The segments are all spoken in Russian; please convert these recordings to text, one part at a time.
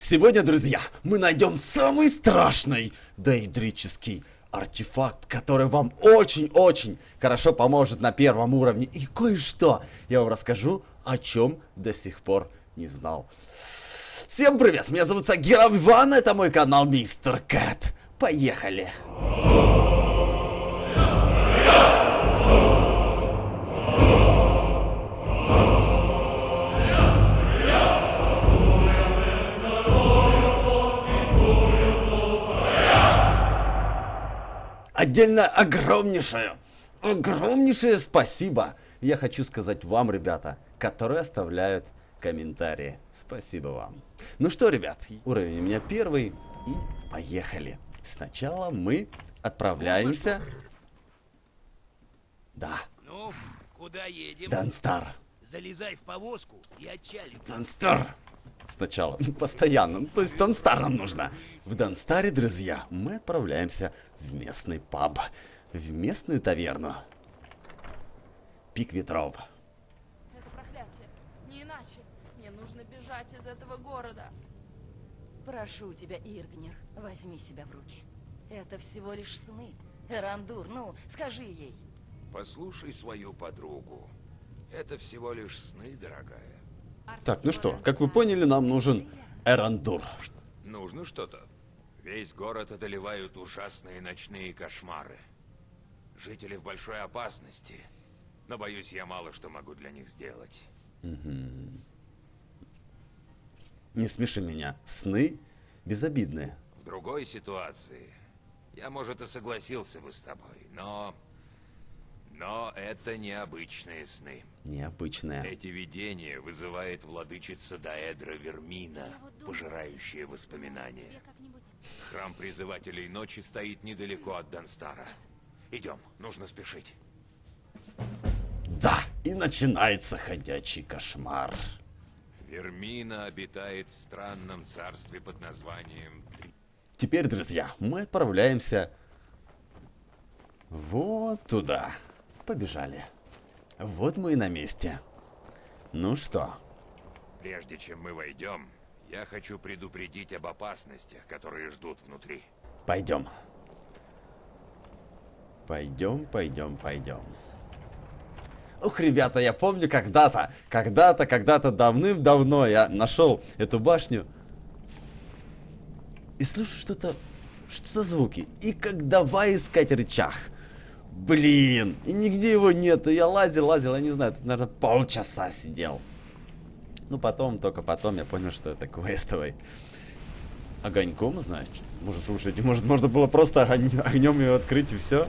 Сегодня, друзья, мы найдем самый страшный доэдрический артефакт, который вам очень-очень хорошо поможет на первом уровне. И кое-что я вам расскажу, о чем до сих пор не знал. Всем привет, меня зовут Сагиров Иван, это мой канал Мистер Кэт. Поехали! Отдельно огромнейшее спасибо я хочу сказать вам, ребята, которые оставляют комментарии. Спасибо вам. Ну что, ребят, уровень у меня первый, и поехали. Сначала мы отправляемся... Да. Ну, куда едем? Данстар. Залезай в повозку и отчалим. Данстар. Сначала, постоянно, то есть Данстар нам нужно. В Данстаре, друзья, мы отправляемся в местный паб, в местную таверну. Пик ветров. Это проклятие. Не иначе. Мне нужно бежать из этого города. Прошу тебя, Иргнир, возьми себя в руки. Это всего лишь сны. Эрандур, ну, скажи ей. Послушай свою подругу. Это всего лишь сны, дорогая. Так, ну что, как вы поняли, нам нужен Эрандур. Нужно что-то? Весь город одолевают ужасные ночные кошмары. Жители в большой опасности. Но, боюсь, я мало что могу для них сделать. Не смеши меня. Сны безобидные. В другой ситуации я, может, и согласился бы с тобой, но это необычные сны. Необычные. Эти видения вызывает владычица Даэдра Вермина, пожирающая воспоминания. Храм призывателей ночи стоит недалеко от Данстара. Идем, нужно спешить. Да, и начинается ходячий кошмар. Вермина обитает в странном царстве под названием... Теперь, друзья, мы отправляемся вот туда. Побежали. Вот мы и на месте. Ну что? Прежде чем мы войдем, я хочу предупредить об опасностях, которые ждут внутри. Пойдем. Пойдем. Ух, ребята, я помню когда-то давным-давно я нашел эту башню и слышу что-то звуки. И как давай искать рычаг. Блин, и нигде его нет. И я лазил, я не знаю, тут, наверное, полчаса сидел. Ну, только потом я понял, что это квестовый. Огоньком, значит? Может, слушайте, может, можно было просто огнем ее открыть и все?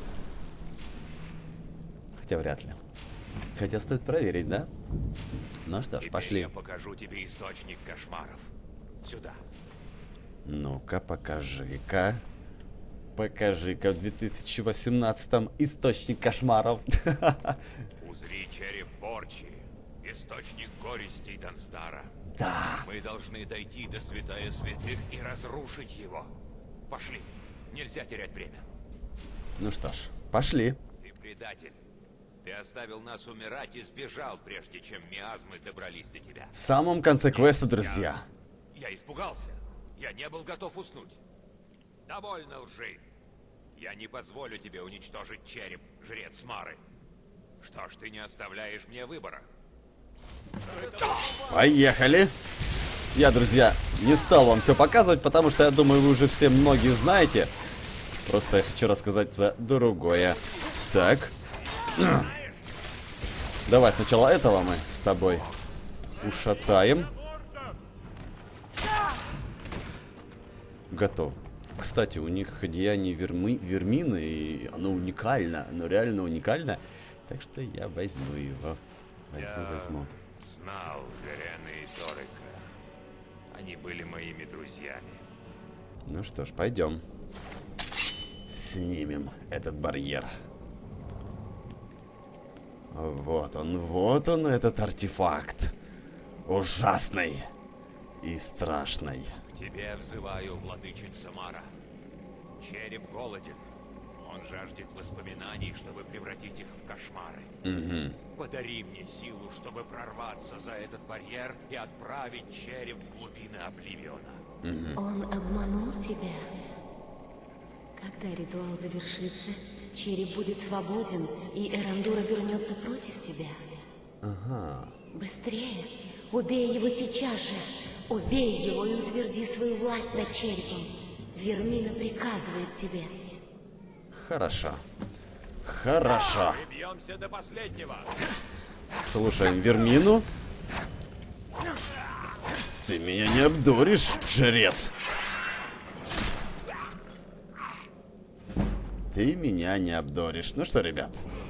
Хотя вряд ли. Хотя стоит проверить, да? Ну что ж, Теперь пошли. я покажу тебе источник кошмаров. Сюда. Ну-ка, покажи-ка. Покажи-ка в 2018-м источник кошмаров. Узри череп порчи. Источник горестей Данстара. Да. Мы должны дойти до святая святых и разрушить его. Пошли. Нельзя терять время. Ну что ж, пошли. Ты предатель. Ты оставил нас умирать и сбежал, прежде чем миазмы добрались до тебя. В самом конце квеста, друзья. Я испугался. Я не был готов уснуть. Довольно лжи. Я не позволю тебе уничтожить череп, жрец Мары. Что ж, ты не оставляешь мне выбора. Поехали. Я, друзья, не стал вам все показывать, потому что я думаю, вы уже все многие знаете. Просто я хочу рассказать за другое. Так. Давай сначала этого мы с тобой ушатаем. Готов. Кстати, у них одеяние Вермины, и оно уникально, оно реально уникально. Так что я возьму его. Возьму. Знал Верена и Торика. Они были моими друзьями. Ну что ж, пойдем. Снимем этот барьер. Вот он, этот артефакт. Ужасный и страшный. К тебе взываю, владычица Мара. Череп голоден. Он Он жаждет воспоминаний, чтобы превратить их в кошмары. Подари мне силу, чтобы прорваться за этот барьер и отправить череп в глубины Обливиона. Он обманул тебя. Когда ритуал завершится, череп будет свободен, и Эрандура вернется против тебя. Быстрее! Убей его сейчас же! Убей его и утверди свою власть над черепом. Вермина приказывает тебе. Хорошо. Хорошо. Бьемся до последнего. Слушаем Вермину. Ты меня не обдуришь, жрец. Ты меня не обдуришь. Ну что, ребят.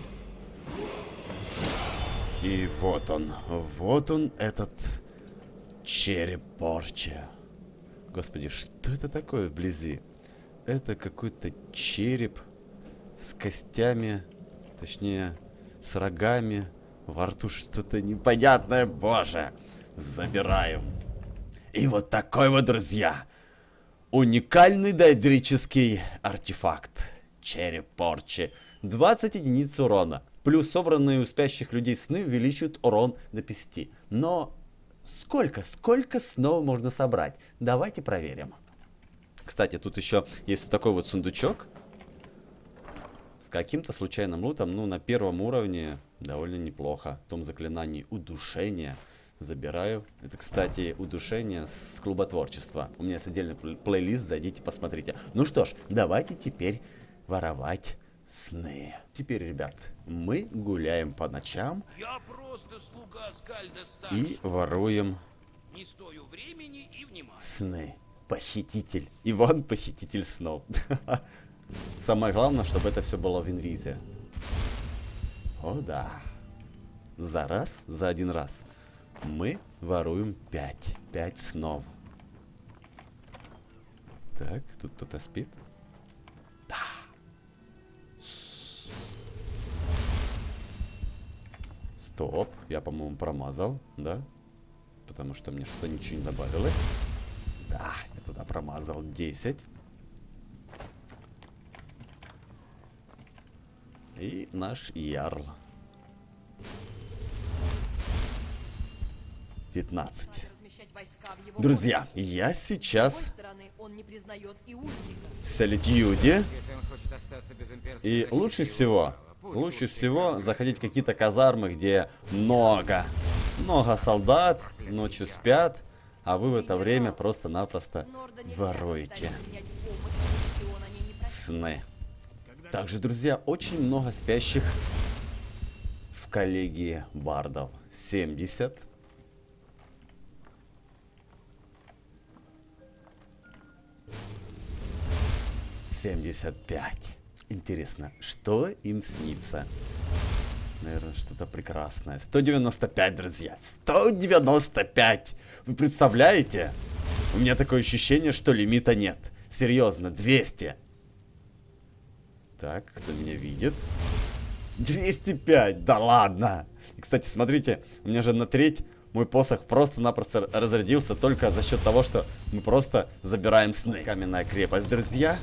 И вот он этот череп Порча. Господи, что это такое вблизи? Это какой-то череп с костями, точнее, с рогами. Во рту что-то непонятное, боже. Забираем. И вот такой вот, друзья, уникальный доэдрический артефакт. Череп Порчи. 20 единиц урона. Плюс собранные у спящих людей сны увеличивают урон до 5. Но сколько снов можно собрать? Давайте проверим. Кстати, тут еще есть вот такой вот сундучок. С каким-то случайным лутом. Ну, на первом уровне довольно неплохо. Том заклинаний удушения. Забираю. Это, кстати, удушение с клуба творчества. У меня есть отдельный плейлист, зайдите, посмотрите. Ну что ж, давайте теперь воровать сны. Теперь, ребят, мы гуляем по ночам. Я просто слуга Скальда И старшего. воруем Не стою времени и внимания. сны. Похититель. Иван похититель снов. Самое главное, чтобы это все было в инвизе. О да. За один раз. Мы воруем 5 снов. Так, тут кто-то спит. Да. Стоп, я, по-моему, промазал, да? Потому что мне что-то ничего не добавилось. Да, я туда промазал 10. И наш ярл. 15. Размещать войска в его Друзья, я С сейчас другой стороны, он не признает и узника. в Солитьюде. Если он хочет остаться без имперской И защиты, лучше его всего право. Пусть заходить в какие-то казармы, где много солдат, ночью спят, а вы в это время просто-напросто Норда нельзя воруете заставить принять помощь, если он о ней не просит. сны. Также, друзья, очень много спящих в коллегии бардов. 70. «75». Интересно, что им снится? Наверное, что-то прекрасное. 195, друзья. 195! Вы представляете? У меня такое ощущение, что лимита нет. Серьезно, 200. Так, кто меня видит? 205, да ладно. И, кстати, смотрите, у меня же на треть мой посох просто-напросто разрядился только за счет того, что мы просто забираем сны. Каменная крепость, друзья.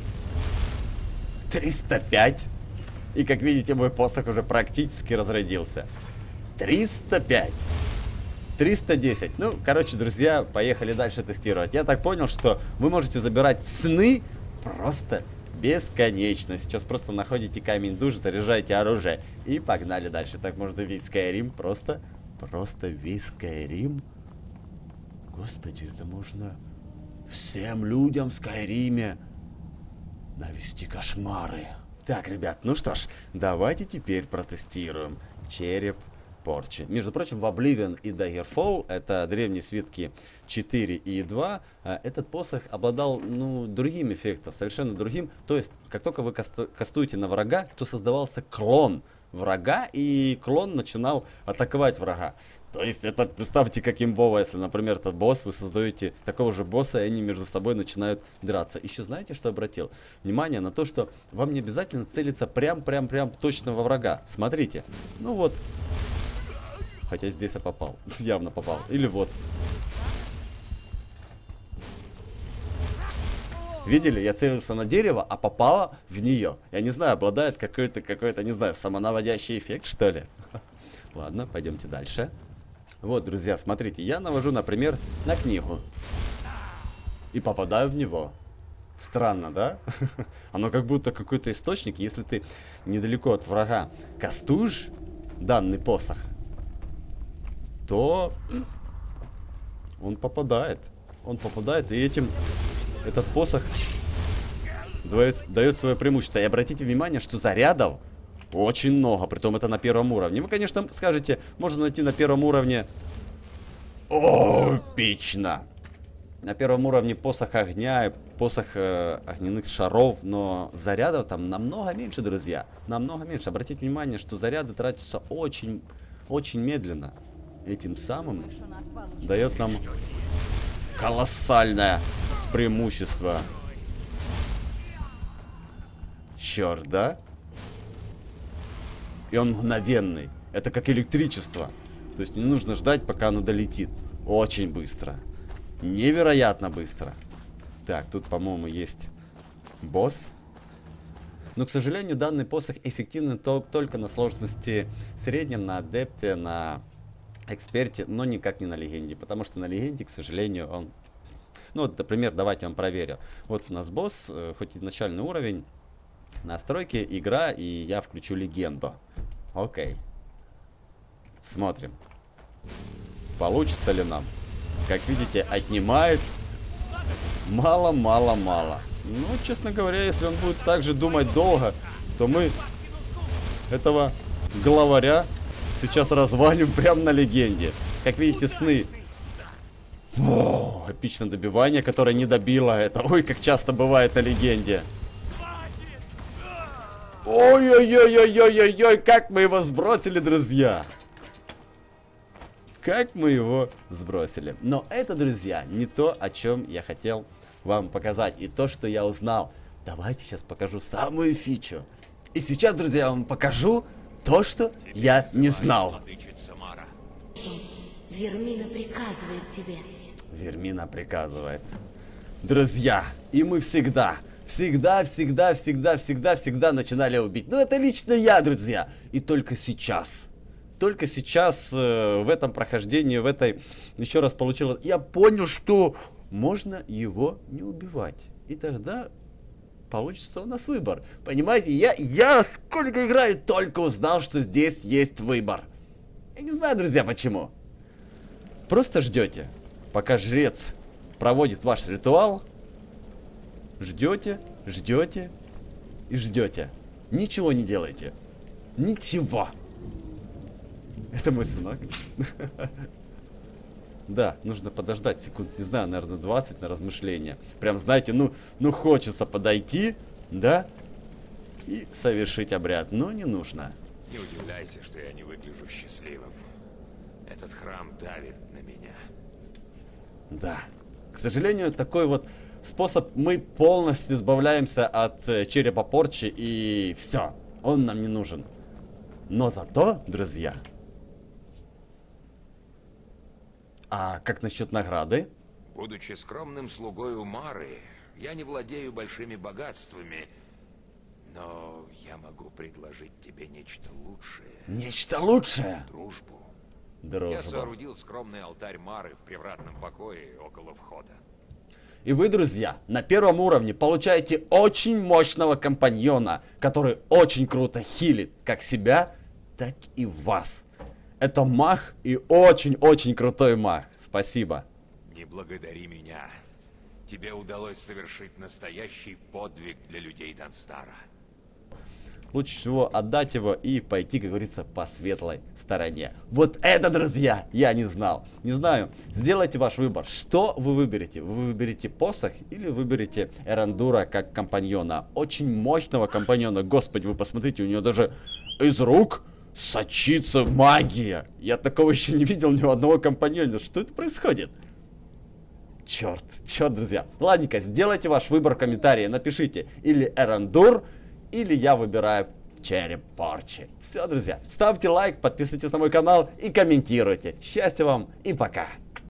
305. И, как видите, мой посох уже практически разрядился. 305. 310. Ну, короче, друзья, поехали дальше тестировать. Я так понял, что вы можете забирать сны просто бесконечно. Сейчас просто находите камень душ, заряжаете оружие и погнали дальше. Так можно весь Skyrim просто весь Skyrim. Господи, это можно всем людям в Скайриме навести кошмары. Так, ребят, ну что ж, давайте теперь протестируем череп Порчи. Между прочим, в Oblivion и Daggerfall, это древние свитки 4 и 2, этот посох обладал, ну, другим эффектом, совершенно другим. То есть, как только вы кастуете на врага, то создавался клон врага, и клон начинал атаковать врага. То есть, это, представьте, как имбово, если, например, этот босс, вы создаете такого же босса, и они между собой начинают драться. Еще знаете, что обратил внимание на то, что вам не обязательно целиться прям точно во врага. Смотрите, ну вот. Хотя здесь я попал. Явно попал. Или вот. Видели? Я целился на дерево, а попало в нее. Я не знаю, обладает какой-то, не знаю, самонаводящий эффект, что ли. Ладно, пойдемте дальше. Вот, друзья, смотрите, я навожу, например, на книгу. И попадаю в него. Странно, да? Оно как будто какой-то источник. Если ты недалеко от врага кастуешь данный посох, то он попадает. Он попадает, и этим этот посох дает свое преимущество. И обратите внимание, что зарядов очень много, притом это на первом уровне. Вы, конечно, скажете, можно найти на первом уровне... О, эпично! На первом уровне посох огня и посох огненных шаров, но зарядов там намного меньше, друзья. Намного меньше. Обратите внимание, что заряды тратятся очень медленно. Этим самым дает нам колоссальное преимущество. Черт, да? И он мгновенный. Это как электричество. То есть не нужно ждать, пока оно долетит. Очень быстро. Невероятно быстро. Так, тут, по-моему, есть босс. Но, к сожалению, данный посох эффективен только на сложности среднем, на адепте, на эксперте, но никак не на легенде. Потому что на легенде, к сожалению, он... Ну, вот, например, давайте я вам проверю. Вот у нас босс, хоть и начальный уровень, настройки, игра, и я включу легенду. Окей. Смотрим. Получится ли нам? Как видите, отнимает мало. Ну, честно говоря, если он будет так же думать долго, то мы этого главаря сейчас развалим прямо на легенде. Как видите, сны. О, эпичное добивание, которое не добило это. Ой, как часто бывает на легенде. Ой-ой-ой-ой-ой-ой-ой, как мы его сбросили, друзья. Как мы его сбросили. Но это, друзья, не то, о чем я хотел вам показать. И то, что я узнал. Давайте сейчас покажу самую фичу. И сейчас, друзья, я вам покажу то, что я не знал. Вермина приказывает тебе. Вермина приказывает. Друзья, и мы всегда начинали убить. Ну, это лично я, друзья. И только сейчас в этом прохождении, еще раз получилось, я понял, что можно его не убивать. И тогда получится у нас выбор. Понимаете, я сколько играю, только узнал, что здесь есть выбор. Я не знаю, друзья, почему. Просто ждете, пока жрец проводит ваш ритуал. Ждете и ждете. Ничего не делаете. Ничего. Это мой сынок. Да, нужно подождать секунд, не знаю, наверное, 20 на размышление. Прям, знаете, ну хочется подойти, да, и совершить обряд, но не нужно. Не удивляйся, что я не выгляжу счастливым. Этот храм давит на меня. Да, к сожалению, такой вот способ, мы полностью избавляемся от черепа порчи, и все, он нам не нужен. Но зато, друзья... А как насчет награды? Будучи скромным слугой Умары, я не владею большими богатствами, но я могу предложить тебе нечто лучшее. Нечто лучшее? Дружбу. Дружба. Я соорудил скромный алтарь Мары в привратном покое около входа. И вы, друзья, на первом уровне получаете очень мощного компаньона, который очень круто хилит как себя, так и вас. Это маг и очень-очень крутой маг. Спасибо. Не благодари меня. Тебе удалось совершить настоящий подвиг для людей Данстара. Лучше всего отдать его и пойти, как говорится, по светлой стороне. Вот это, друзья, я не знал. Не знаю, сделайте ваш выбор. Что вы выберете? Вы выберете посох или выберете Эрандура как компаньона? Очень мощного компаньона. Господи, вы посмотрите, у него даже из рук сочится магия. Я такого еще не видел ни у одного компаньона. Что это происходит? Черт, друзья. Ладненько, сделайте ваш выбор в комментарии. Напишите или Эрандур, или я выбираю череп порчи. Все, друзья. Ставьте лайк, подписывайтесь на мой канал и комментируйте. Счастья вам и пока.